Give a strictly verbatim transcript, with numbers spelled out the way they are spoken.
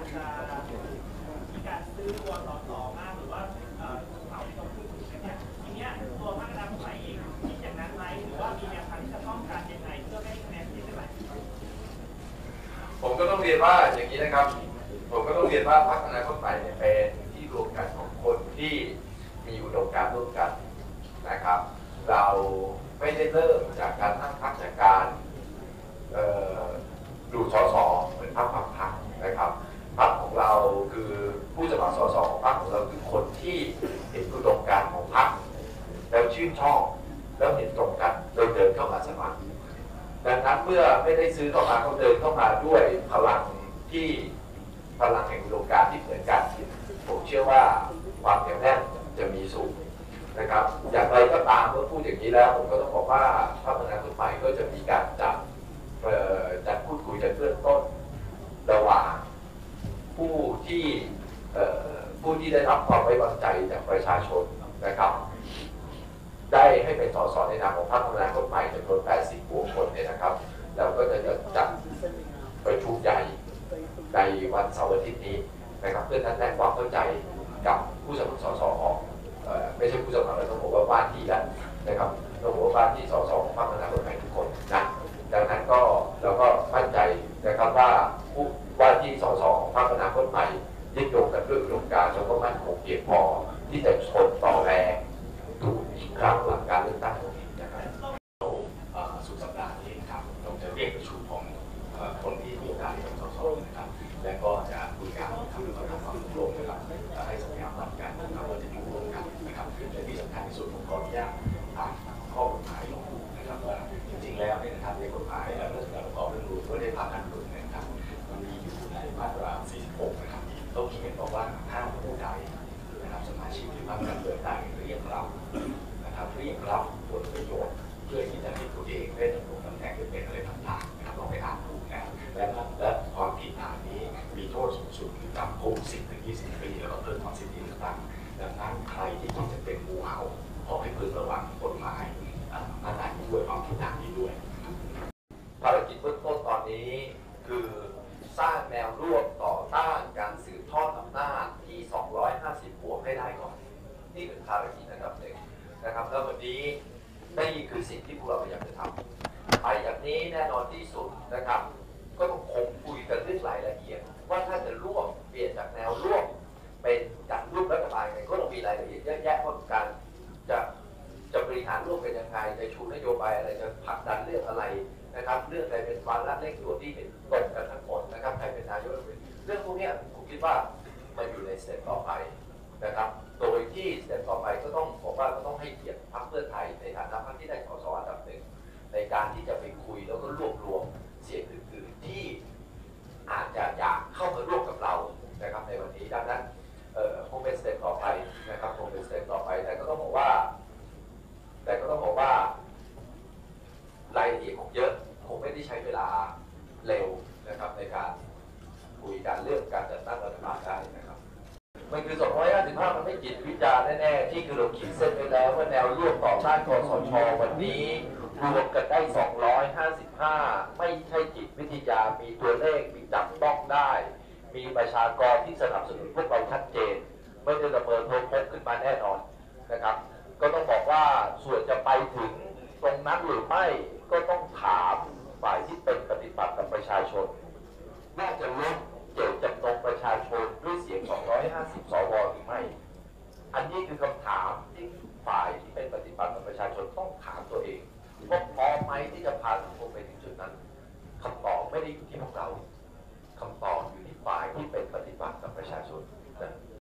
จะมีการซื้อตัวสสมากหรือว่าเขาที่เราพูดถึงเนี่ยทีนี้ตัวพรรคอนาคตใหม่เองคิดอย่างนั้นไหมหรือว่ามีแนวทางที่จะป้องกันยังไงเพื่อให้คะแนนเสียงได้ไหลผมก็ต้องเรียนว่าอย่างนี้นะครับผมก็ต้องเรียนว่าพรรคอนาคตใหม่เนี่ยเป็นที่รวมกันของคนที่มีอุดมการณ์ร่วมกันนะครับเราไม่ได้เริ่มจากการตั้งพรรคจากการดูสสเหมือนพรรคบางพรรคนะครับพรรคของเราคือผู้สมัครสสของพรรคของเราคือคนที่เห็นอุดมการณ์ของพรรคแล้วชื่นชอบแล้วเห็นตรงกันโดยเดินเข้ามาสมัครดังนั้นเมื่อไม่ได้ซื้อเข้ามาเขาเดินเข้ามาด้วยพลังที่พลังแห่งอุดมการณ์ที่เหมือนกันผมเชื่อว่าความเหนียวแน่นจะมีสูงนะครับอย่างไรก็ตามเมื่อพูดอย่างนี้แล้วผมก็ต้องบอกว่าพรรคอนาคตใหม่ก็จะมีการจัดจัดพูดคุยกันเบื้องต้นระหว่างผู้ที่ผู้ที่ได้รับความไว้วางใจจากประชาชนนะครับได้ให้เป็นสสในนามของพรรคอนาคตใหม่จำนวนแปดสิบกว่าคนเนี่ยนะครับเราก็จะจัดประชุมใหญ่ในวันเสาร์อาทิตย์นี้นะครับเพื่อนัดแนะความเข้าใจกับผู้สมัครสสของไม่ใช่ผู้สมัครแล้วต้องบอกว่าว่าที่แล้วนะครับต้องบอกว่าว่าที่สสของพรรคอนาคตใหม่ทุกคนนะดังนั้นก็เราก็มั่นใจนะครับว่าผู้ว่าที่สสของพรรคอนาคตใหม่ยึดโยงกันด้วยอุดมการณ์แล้วก็มั่นคงเพียงพอที่จะทนต่อแรงถูกอีกครั้งหลังการเลือกตั้งตรงนี้นะครับสุดสัปดาห์นี้ครับเราจะเรียกประชุมของคนที่มีโอกาสเป็นสสนะครับและก็จะคุยกันทำให้เราทำความตกลงนะครับให้สัญญาณกันนะครับว่าจะอยู่ร่วมกันนะครับและที่สำคัญที่สุดผมขออนุญาตอ่านข้อกฎหมายลงนะครับว่าจริงๆแล้วเนี่ยนะครับในกฎหมายเรื่องการประกอบเรื่องรู้ว่าได้ผ่านการดูนะครับมันมีอยู่ในมาตราสี่สิบหกนะครับต้องเขียนบอกว่าห้ามผู้ใดนะครับสมาชิกหรือพรรคการเมืองใดเรียกรับนะครับเรียกรับผลประโยชน์เพื่อที่จะให้ตัวเองได้ดำรงตำแหน่งหรือเป็นอะไรต่างๆนะครับลองไปอ่านดูนะและและความผิดฐานนี้มีโทษสูงสุดคือจำคุกสิบถึงยี่สิบปีแล้วก็เพิกถอนสิทธิเลือกตั้งดังนั้นใครที่คิดจะเป็นงูเห่าขอให้พึงระวังกฎหมายมาตรานี้ด้วยความผิดฐานนี้ด้วยภารกิจเบื้องต้นตอนนี้คือสร้างแนวร่วมต่อต้านการสืบทอดอำนาจที่สองร้อยห้าสิบบวกให้ได้ก่อนนี่เป็นภารกิจอันดับหนึ่งนะครับแล้ววันนี้นี่คือสิ่งที่พวกเราพยายามจะทำไปอย่างนี้แน่นอนที่สุดนะครับก็ต้องคงคุยกันเรื่องรายละเอียดว่าถ้าจะร่วมเปลี่ยนจากแนวร่วมเป็นจากร่วมรัฐบาลไงก็ต้องมีรายละเอียดเยอะแยะว่าการจะจะบริหารร่วมกันยังไงจะชูนโยบายอะไรจะผลักดันเรื่องอะไรนะครับเรื่องอะไรเป็นวาระเร่งด่วนที่เป็นตรงกันทั้งหมดนะครับใครเป็นนายกรัฐมนตรีเรื่องพวกนี้ผมคิดว่ามันอยู่ในสเต็ปต่อไปนะครับโดยที่สเต็ปต่อไปก็ต้องบอกว่าก็ต้องให้เกียรติพรรคเพื่อไทยในฐานะพรรคที่ได้สสอันดับหนึ่งในการที่จะไปคุยแล้วก็รวบรวมเสียงอื่นๆที่อาจจะอยากเข้ามาร่วมกับเรานะครับในวันนี้ดังนั้นเอ่อคงเป็นสเต็ปต่อไปนะครับคงเป็นสเต็ปต่อไปแต่ก็ต้องบอกว่าแต่ก็ต้องบอกว่ารายละเอียดของเยอะคงไม่ได้ใช้เวลาเร็วนะครับในการคุยกันเรื่องการจัดตั้งรัฐบาลได้นะครับมันคือสองร้อยห้าสิบห้ามันไม่จิตวิจารณ์แน่ๆที่คือเราขีดเส้นไปแล้วว่าแนวร่วมต่อต้านคสช.วันนี้รวมกันได้สองร้อยห้าสิบห้าไม่ใช่จิตวิทยามีตัวเลขมีจับต้องได้มีประชากรที่สนับสนุนพวกเราชัดเจนไม่ได้ระเบิดโทรพกขึ้นมาแน่นอนนะครับก็ต้องบอกว่าส่วนจะไปถึงตรงนั้นหรือไม่ก็ต้องถามฝ่ายที่เป็นปฏิบัติกับประชาชนน่าจะลดเจตจำนงประชาชนด้วยเสียงสองร้อยห้าสิบสวหรือไม่อันนี้คือคำถามที่ฝ่ายที่เป็นปฏิบัติกับประชาชนต้องถามตัวเองว่าพร้อมไหมที่จะพาสังคมไปถึงจุดนั้นคำตอบไม่ได้อยู่ที่พวกเราคำตอบอยู่ที่ฝ่ายที่เป็นปฏิบัติกับประชาชนนะ